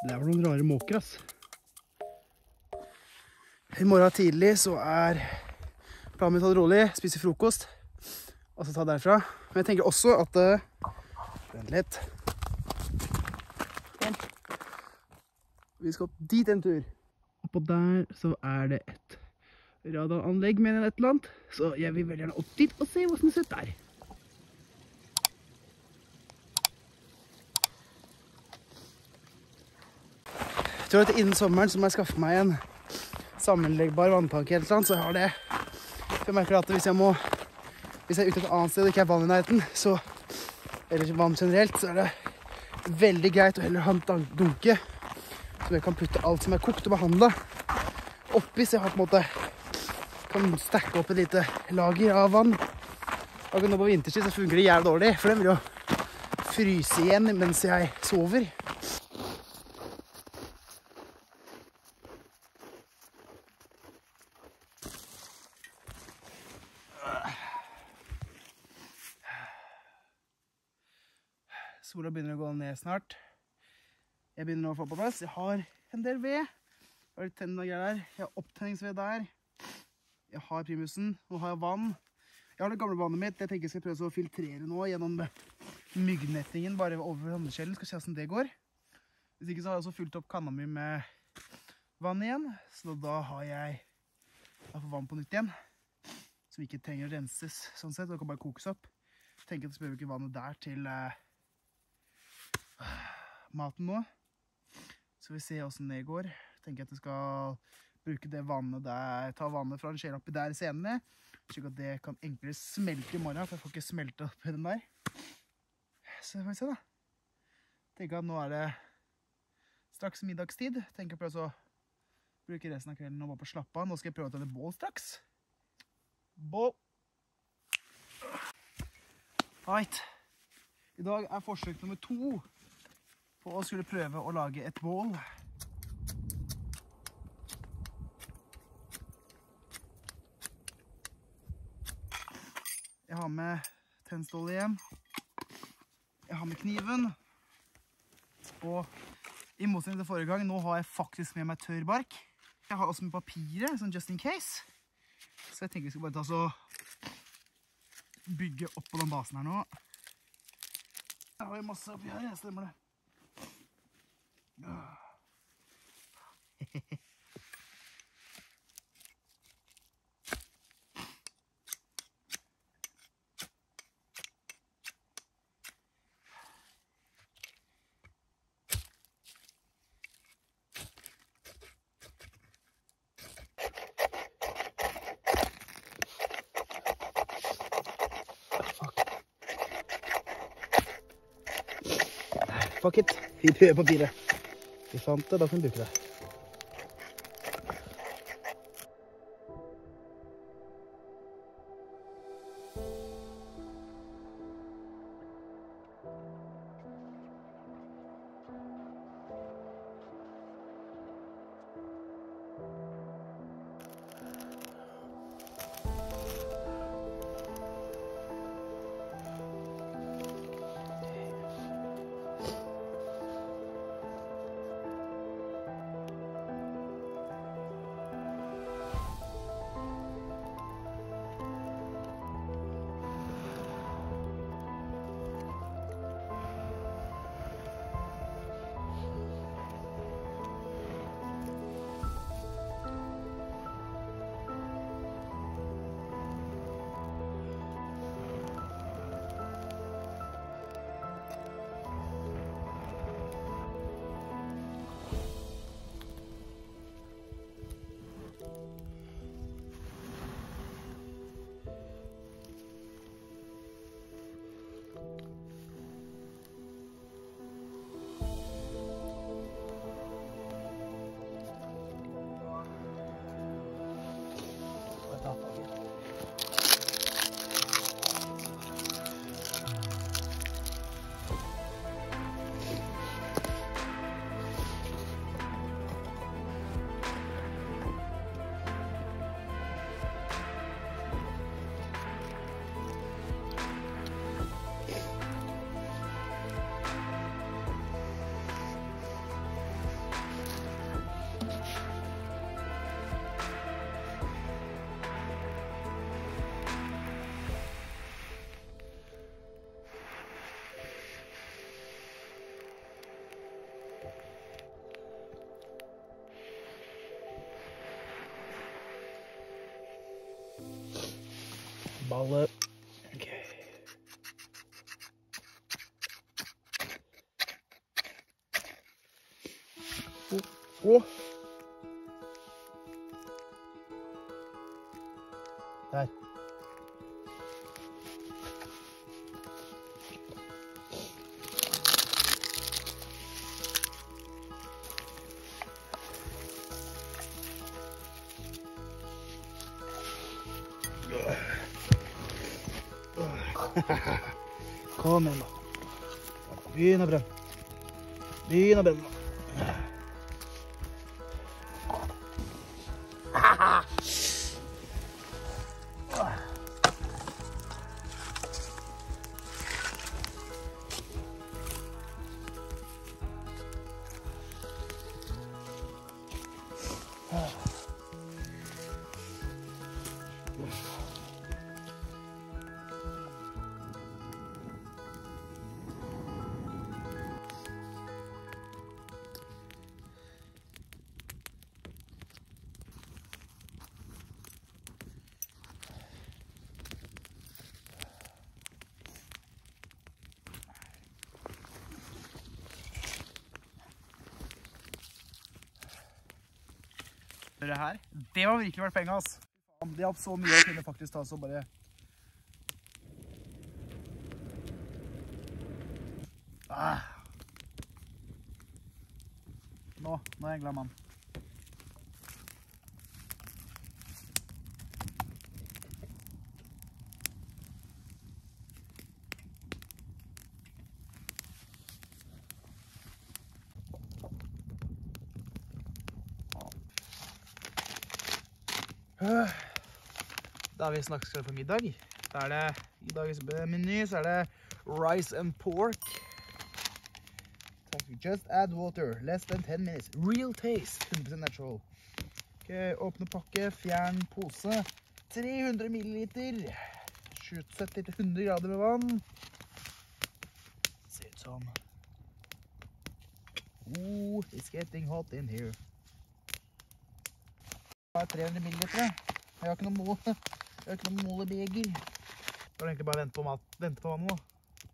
Det var noen rare måker, ass. I morgen tidlig så planen min å ta det rolig, spise frokost, og så ta derfra. Men jeg tenker også at, vent litt. Vi skal opp dit en tur. Oppå der så det et radaranlegg, mener jeg, et eller annet. Så jeg vil veldig gjerne opp dit og se hvordan det ser ut der. Jeg tror at innen sommeren så må jeg skaffe meg en sammenleggbar vanntank eller sånn, så jeg har det. For jeg merker at hvis jeg er ute et annet sted og ikke vann i nærheten, eller vann generelt, så det veldig greit å heller ha en dunke, så jeg kan putte alt som kokt og behandlet oppi, så jeg har på en måte kan stakke opp et lite lager av vann. Akkurat nå på vinterstid så fungerer det jævlig dårlig, for den vil jo fryse igjen mens jeg sover. Sola begynner å gå ned snart. Jeg begynner nå å få på plass. Jeg har en del ved. Jeg har litt tennende greier der. Jeg har opptenningsved der. Jeg har primusen. Nå har jeg vann. Jeg har det gamle vannet mitt. Jeg tenker jeg skal prøve å filtrere nå gjennom myggnettingen bare over vannskjellen. Skal se hvordan det går. Hvis ikke så har jeg også fylt opp kanna mi med vann igjen. Så da har jeg fått vann på nytt igjen. Som ikke trenger å renses sånn sett. Det kan bare kokes opp. Jeg tenker at jeg skal bruke vannet der til maten nå. Så vi ser hvordan det går. Tenker at jeg skal bruke det vannet der, ta vannet fra en skjell oppi der senere, slik at det kan enklere smelte i morgen, for jeg får ikke smelte oppi den der. Så får vi se da. Tenker at nå det straks middagstid. Tenker på å bruke resten av kvelden og bare på slappe av. Nå skal jeg prøve å ta det bål straks. Bål! Right. I dag forsøk nummer 2 på å skulle prøve å lage et bål. Jeg har med tennstålet igjen. Jeg har med kniven. Og i motsetning til forrige gang, nå har jeg faktisk med meg tørrbark. Jeg har også med papiret, sånn just in case. Så jeg tenker vi skal bare ta så bygge opp på den basen her nå. Jeg har jo masse oppi her, jeg stemmer det. Fuck it, vi prøver papiret. Vi fant det, da kan vi bruke det. balle. Ok. Åh! Der. Kom igjen da. Begynn å brenne. Begynn å brenne. Det her, det var virkelig verdt penger, ass. De har hatt så mye å kunne faktisk ta, så bare... Nå er jeg glad, mann. Da har vi snakket for middag. Da er det, i dagens meny, så er det rice and pork. Just add water, less than 10 minutes. Real taste, 100% natural. Ok, åpne pakke, fjern pose. 300 milliliter. 70-100 grader med vann. Ser ut som. It's getting hot in here. Det er 300 milliliter. Jeg har ikke noe målebeger. Da er det egentlig bare vente på vannet da.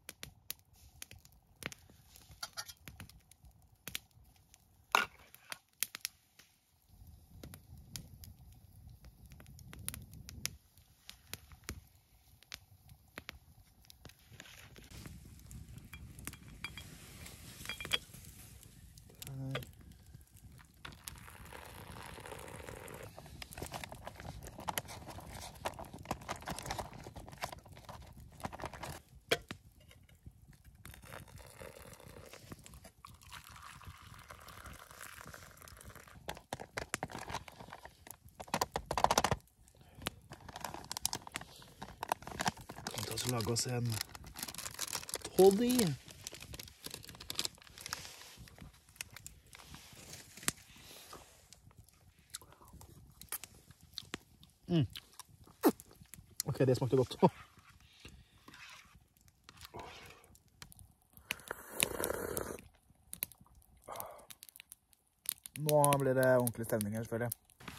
Så lage oss en toddy. Ok, det smakte godt. Nå blir det ordentlig stemning her, føler jeg.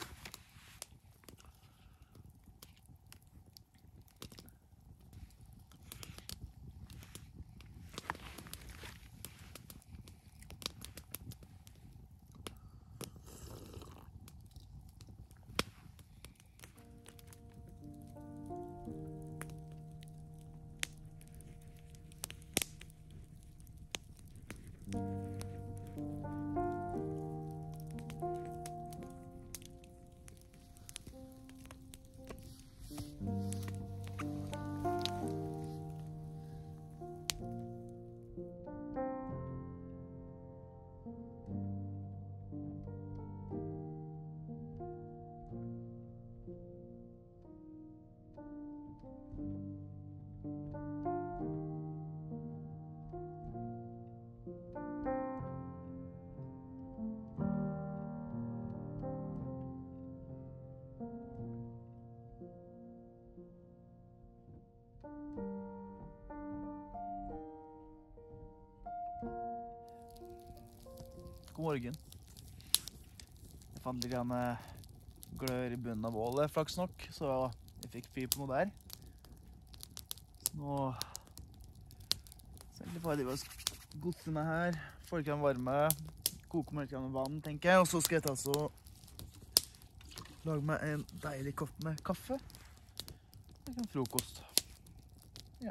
God morgen. Jeg fant litt glør i bunnen av bålet, flaks nok, så jeg fikk fyr på noe der. Nå så egentlig bare å gosse meg her, få litt varme, koke meg litt vann, tenker jeg, og så skal jeg ta så lage meg en deilig kopp med kaffe og en frokost. Ja.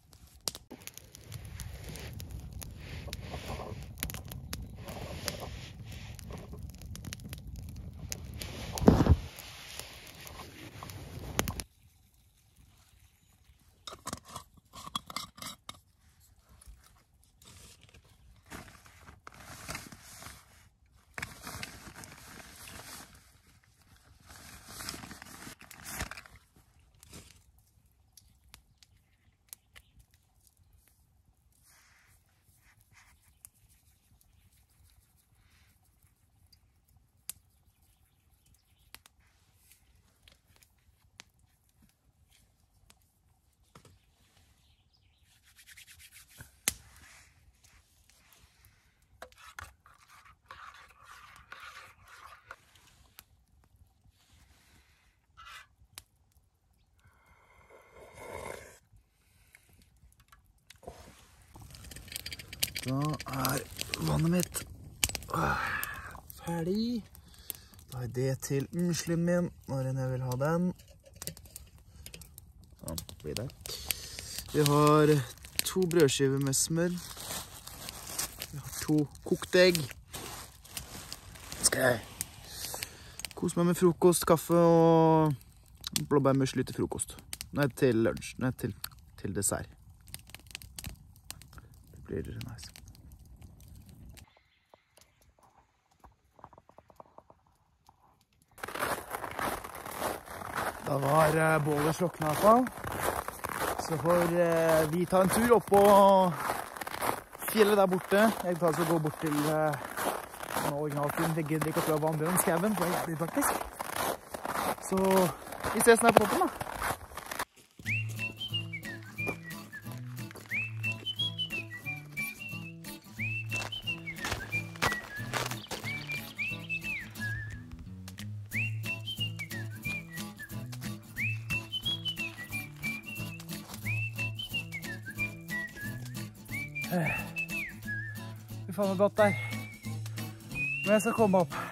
Da vannet mitt ferdig. Da det til muslien min når jeg vil ha den. Sånn, blir det. Vi har 2 brødskiver med smør. Vi har 2 kokte egg. Skal jeg kose meg med frokost, kaffe og blåbærmusli til frokost. Nei, til lunsj. Nei, til dessert. Det blir nice. Da var bålet slokna i hvert fall. Så får vi ta en tur opp på fjellet der borte. Jeg tar så gå bort til originalfilm. Jeg gidder ikke å prøve å vandre om skaven, for det er jævlig praktisk. Så vi ses ned på toppen da. Vi får noe godt der. Men jeg skal komme opp.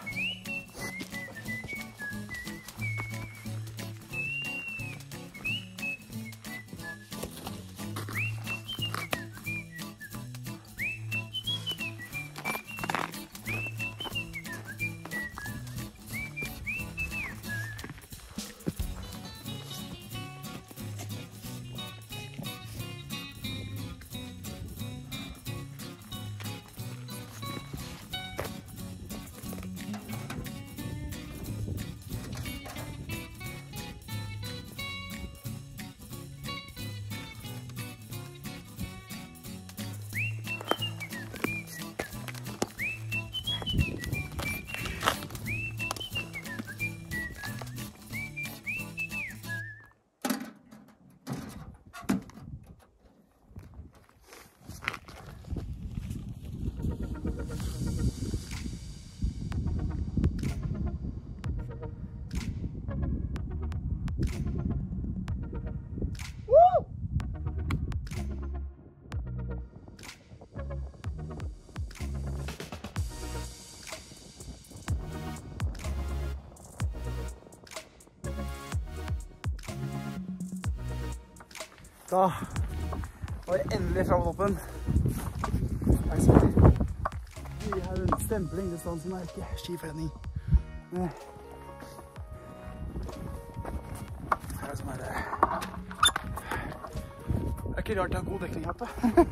Da var jeg endelig frem på toppen. Vi har en stempling, det står som er ikke skiforening. Her er sånn her. Det er ikke rart jeg har god dekning her oppe.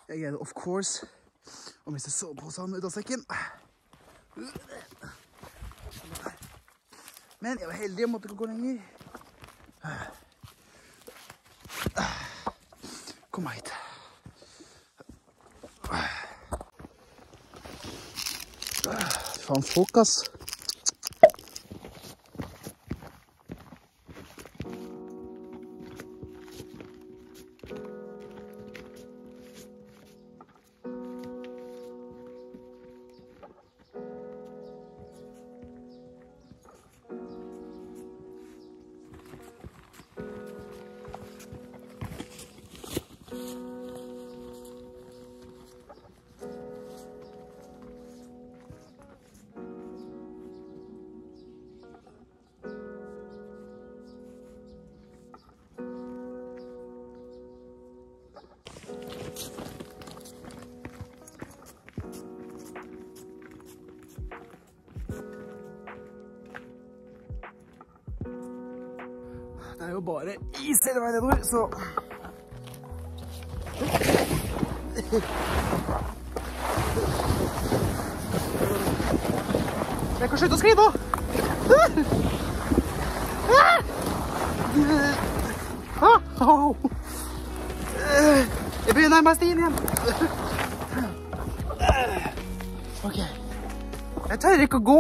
Jeg greide, of course, å miste soveposen ut av sekken. Men jeg var heldig og måtte ikke gå lenger. Kom hit. Faen folk, ass. Det jo bare is hele veien nedover, så... Jeg kan slutte å skrive nå! Jeg begynner nærmest inn igjen. Ok. Jeg tør ikke å gå.